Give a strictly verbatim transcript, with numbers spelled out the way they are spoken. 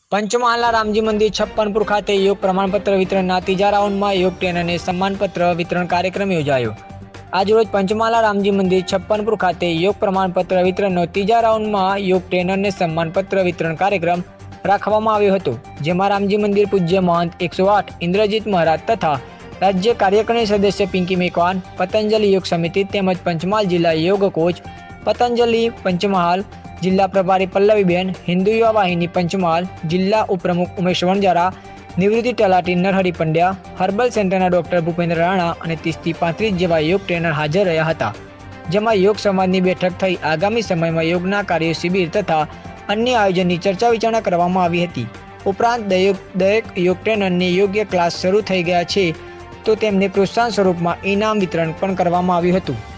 પંચમહાલના રામજી મંદિર છપ્પનપુર ખાતે યોગ પ્રમાણપત્ર વિતરણના ત્રીજા રાઉન્ડમાં યોગ ટ્રેનરને સન્માનપત્ર વિતરણ કાર્યક્રમ યોજાયો। આજરોજ પંચમહાલના રામજી મંદિર છપ્પનપુર ખાતે યોગ પ્રમાણપત્ર વિતરણનો ત્રીજા રાઉન્ડમાં યોગ ટ્રેનરને સન્માનપત્ર વિતરણ કાર્યક્રમ રાખવામાં આવ્યો હતો, જેમાં રામજી મંદિર પૂજ્ય મહંત એકસો આઠ ઇન્દ્રજીત મહારાજ તથા રાજ્ય કાર્યકારી સદસ્ય પિંકી મેકવાન, પતંજલિ યોગ સમિતિ તેમજ પંચમહાલ જિલ્લા યોગ કોચ, પતંજલિ પંચમહાલ જિલ્લા પ્રભારી પલ્લવીબેન, હિન્દુ યુવા વાહિની પંચમહાલ જિલ્લા ઉપપ્રમુખ ઉમેશ વણજારા, નિવૃત્તિ તલાટી નરહરી પંડ્યા, હર્બલ સેન્ટરના ડોક્ટર ભૂપેન્દ્ર રાણા અને ત્રીસથી પાંત્રીસ જેવા યોગ ટ્રેનર હાજર રહ્યા હતા, જેમાં યોગ સમાજની બેઠક થઈ આગામી સમયમાં યોગના કાર્યો શિબિર તથા અન્ય આયોજનની ચર્ચા વિચારણા કરવામાં આવી હતી। ઉપરાંત દરેક યોગ ટ્રેનરને યોગ્ય ક્લાસ શરૂ થઈ ગયા છે તો તેમને પ્રોત્સાહન સ્વરૂપમાં ઇનામ વિતરણ પણ કરવામાં આવ્યું હતું।